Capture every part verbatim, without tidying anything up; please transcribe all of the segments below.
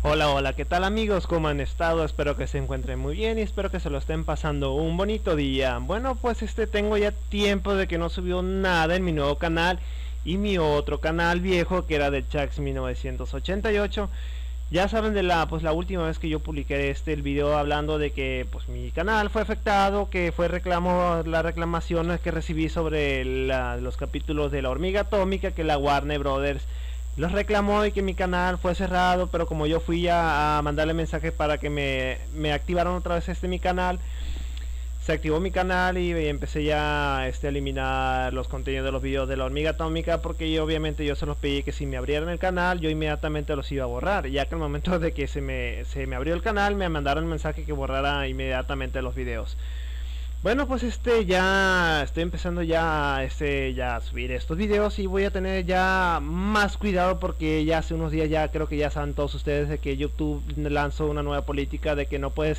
Hola, hola, ¿qué tal amigos? ¿Cómo han estado? Espero que se encuentren muy bien y espero que se lo estén pasando un bonito día. Bueno, pues este tengo ya tiempo de que no subió nada en mi nuevo canal y mi otro canal viejo que era de Chax mil novecientos ochenta y ocho. Ya saben de la pues la última vez que yo publiqué este el video hablando de que pues mi canal fue afectado, que fue reclamo las reclamaciones que recibí sobre la, los capítulos de La Hormiga Atómica, que la Warner Brothers los reclamó y que mi canal fue cerrado, pero como yo fui a, a mandarle mensajes para que me, me activaron otra vez este mi canal, se activó mi canal y, y empecé ya este, a eliminar los contenidos de los videos de La Hormiga Atómica, porque yo, obviamente yo se los pedí que si me abrieran el canal yo inmediatamente los iba a borrar, ya que al momento de que se me, se me abrió el canal me mandaron el mensaje que borrara inmediatamente los videos. Bueno, pues este ya estoy empezando ya este ya a subir estos videos y voy a tener ya más cuidado, porque ya hace unos días ya creo que ya saben todos ustedes de que YouTube lanzó una nueva política de que no puedes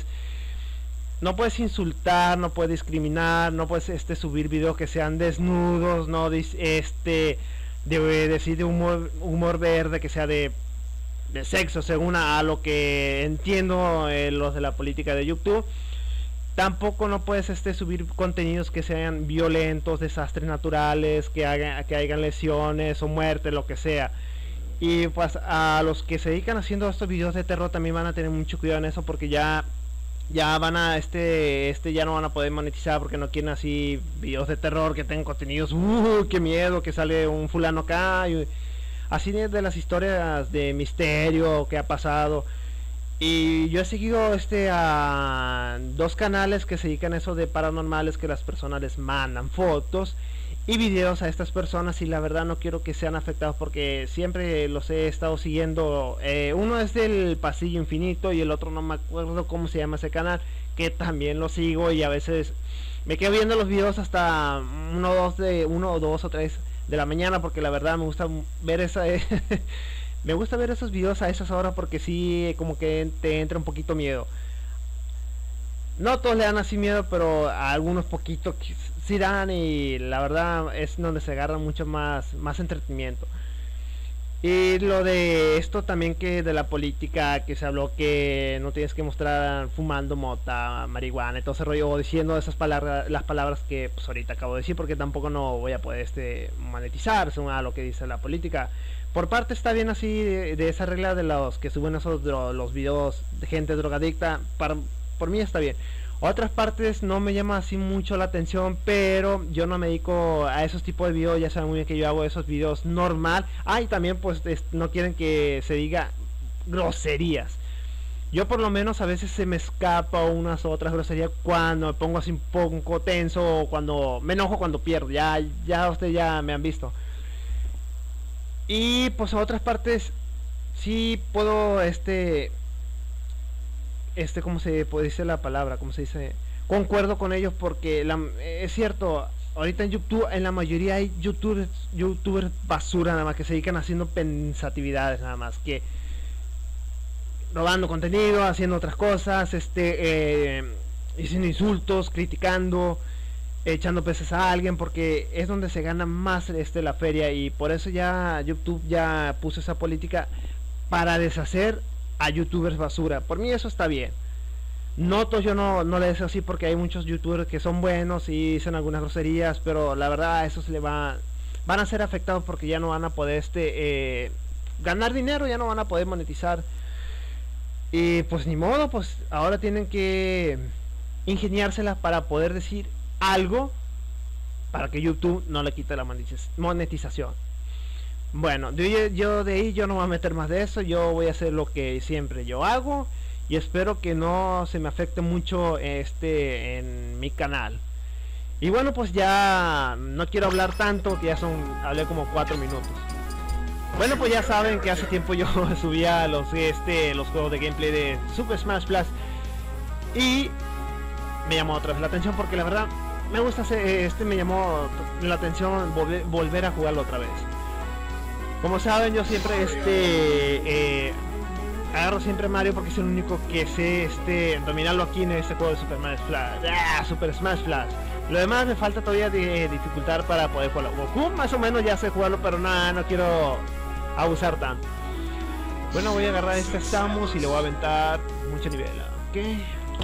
no puedes insultar, no puedes discriminar, no puedes este subir videos que sean desnudos, no este de decir de humor humor verde, que sea de de sexo, según a, a lo que entiendo eh, los de la política de YouTube. Tampoco no puedes este subir contenidos que sean violentos, desastres naturales, que hagan que hagan lesiones o muerte, lo que sea. Y pues a los que se dedican haciendo estos videos de terror también van a tener mucho cuidado en eso, porque ya ya van a este este ya no van a poder monetizar, porque no quieren así videos de terror que tengan contenidos uh, qué miedo, que sale un fulano acá y, así de, de las historias de misterio que ha pasado. Y yo he seguido este a dos canales que se dedican a eso de paranormales, que las personas les mandan fotos y videos a estas personas, y la verdad no quiero que sean afectados, porque siempre los he estado siguiendo. Eh, uno es del Pasillo Infinito y el otro no me acuerdo cómo se llama ese canal, que también lo sigo, y a veces me quedo viendo los videos hasta uno o dos de uno o dos o tres de la mañana, porque la verdad me gusta ver esa eh, me gusta ver esos videos a esas horas, porque sí, como que te entra un poquito miedo. No todos le dan así miedo, pero a algunos poquitos sí dan, y la verdad es donde se agarra mucho más, más entretenimiento. Y lo de esto también, que de la política, que se habló que no tienes que mostrar fumando mota, marihuana y todo ese rollo, o diciendo esas palabras, las palabras que pues ahorita acabo de decir, porque tampoco no voy a poder este monetizar según a lo que dice la política. Por parte está bien así de, de esa regla de los que suben esos los videos de gente drogadicta, para, por mí está bien. Otras partes no me llama así mucho la atención, pero yo no me dedico a esos tipos de videos, ya saben muy bien que yo hago esos videos normal. Ah, y también pues es, no quieren que se diga groserías. Yo por lo menos a veces se me escapa unas otras groserías cuando me pongo así un poco tenso, o cuando me enojo cuando pierdo, ya, ya ustedes ya me han visto. Y pues a otras partes sí puedo este este cómo se puede decir la palabra, cómo se dice, concuerdo con ellos, porque la, es cierto, ahorita en YouTube en la mayoría hay youtubers youtubers basura, nada más, que se dedican haciendo pensatividades, nada más, que robando contenido, haciendo otras cosas, este eh, diciendo insultos, criticando, echando peces a alguien, porque es donde se gana más este la feria. Y por eso ya YouTube ya puso esa política para deshacer a youtubers basura. Por mí eso está bien. No, yo no, no le deseo así, porque hay muchos youtubers que son buenos y dicen algunas groserías, pero la verdad a eso se le va van a ser afectados, porque ya no van a poder este eh, ganar dinero, ya no van a poder monetizar. Y pues ni modo, pues ahora tienen que ingeniárselas para poder decir algo para que YouTube no le quite la monetización. Bueno, yo, yo de ahí yo no voy a meter más de eso. Yo voy a hacer lo que siempre yo hago, y espero que no se me afecte mucho este en mi canal. Y bueno, pues ya no quiero hablar tanto, que ya son, hablé como cuatro minutos. Bueno, pues ya saben que hace tiempo yo subía los este los juegos de gameplay de Super Smash Bros. Y me llamó otra vez la atención, porque la verdad me gusta hacer, este me llamó la atención volver, volver a jugarlo otra vez. Como saben, yo siempre este eh, agarro siempre Mario, porque es el único que sé este dominarlo aquí en este juego de Super Smash Bros. Ah, Super Smash Bros. Lo demás me falta todavía de dificultar para poder jugarlo. Goku más o menos ya sé jugarlo, pero nada, no quiero abusar tanto. Bueno, voy a agarrar a este Samus y le voy a aventar mucha nivela. Ok.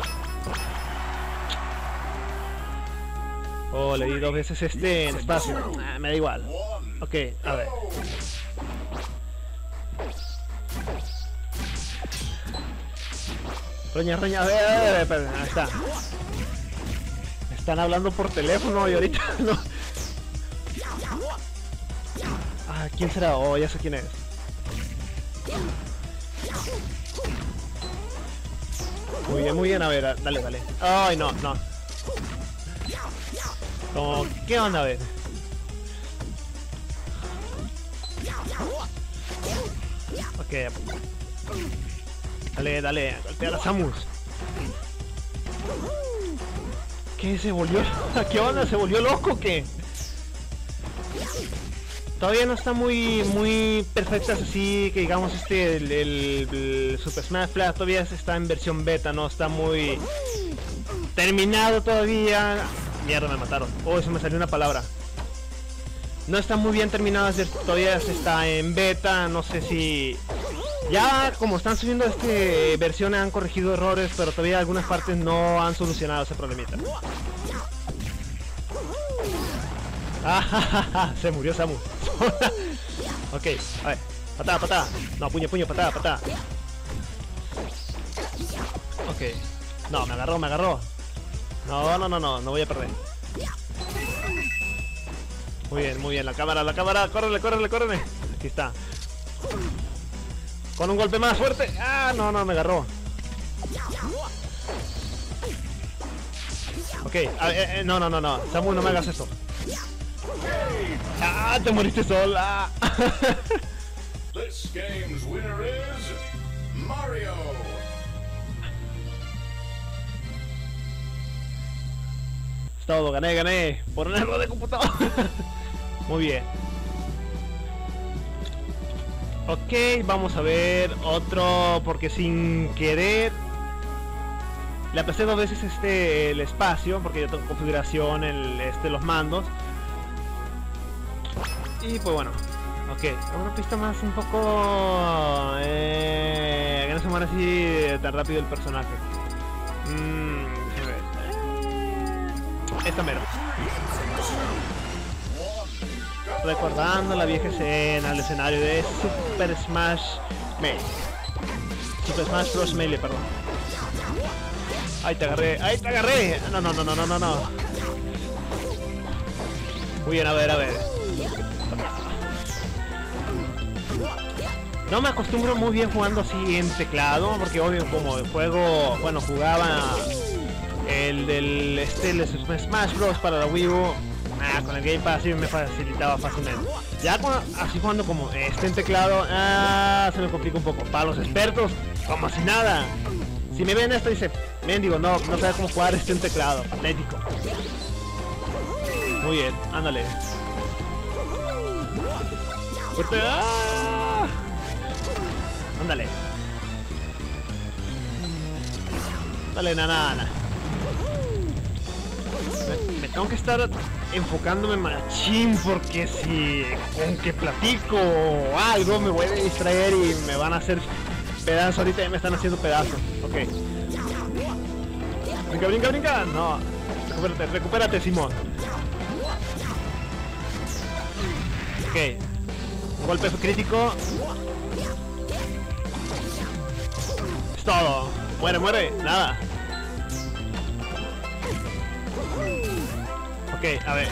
Oh, le di dos veces este en espacio. Ah, me da igual. Ok, a ver. Roña, roña, a ver, a ver, a ver, ahí está. Están hablando por teléfono y ahorita no. Ah, ¿quién será? Oh, ya sé quién es. Muy bien, muy bien, a ver, dale, dale. Ay, no, no. No, ¿qué onda? A ver. Ok. Dale, dale, golpea a la Samus. ¿Qué? ¿Se volvió? ¿Qué onda? ¿Se volvió loco o qué? Todavía no está muy muy perfectas así que digamos este el, el, el Super Smash Bros. Todavía está en versión beta, no está muy terminado todavía. Mierda, me mataron. Oh, se me salió una palabra. No está muy bien terminado, todavía está en beta, no sé si... Ya como están subiendo este versiones han corregido errores, pero todavía algunas partes no han solucionado ese problemita. Ah, se murió Samus. Ok, a ver, patada, patada. No, puño, puño, patada, patada. Ok. No, me agarró, me agarró. No, no, no, no, no voy a perder. Muy bien, muy bien, la cámara, la cámara, córrele, córrele, córrele. Aquí está. Con un golpe más fuerte. Ah, no, no, me agarró. Ok, a ver, eh, no, no, no, no. Samu, no me hagas eso. Ah, te moriste sola. This game's winner is Mario. Es todo, gané, gané. Por un error de computador. Muy bien. Ok, vamos a ver otro, porque sin querer le apreté dos veces este el espacio, porque yo tengo configuración el este los mandos. Y pues bueno, ok, una pista más un poco eh, que no se muera así tan rápido el personaje. Mm, a ver. Esta mero. Recordando la vieja escena, el escenario de Super Smash Melee. Super Smash Bros. Melee, perdón. Ahí te agarré, ahí te agarré. No, no, no, no, no, no, no. Muy bien, a ver, a ver. No me acostumbro muy bien jugando así en teclado, porque obvio como el juego, bueno, jugaba el del este el Smash Bros. Para la Wii U. Ah, con el Game Pass sí me facilitaba fácilmente. Ya con, así jugando como este en teclado, ah, se me complica un poco. Para los expertos, como si nada. Si me ven esto dice, mendigo, no, no sabe cómo jugar este en teclado, patético. Muy bien, ándale. Fuerte, ah. Ándale. Dale, nanana. Me, me tengo que estar enfocándome machín, porque si con que platico o algo me voy a distraer y me van a hacer pedazos. Ahorita ya me están haciendo pedazos. Ok. Brinca, brinca, brinca. No. Recupérate, recupérate, Simón. Ok. Un golpe crítico. Es todo. Muere, muere. Nada. Ok, a ver.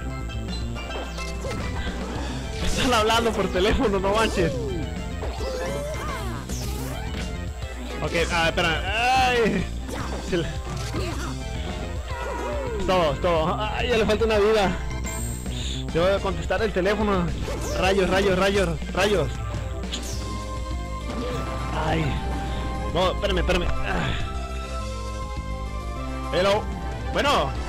Están hablando por teléfono, no manches. Ok, ah, espera. Ay. Es todo, es todo. Ay, ya le falta una vida. Yo voy a contestar el teléfono. Rayos, rayos, rayos, rayos. Ay. No, espérame, espérame. Hello. Bueno.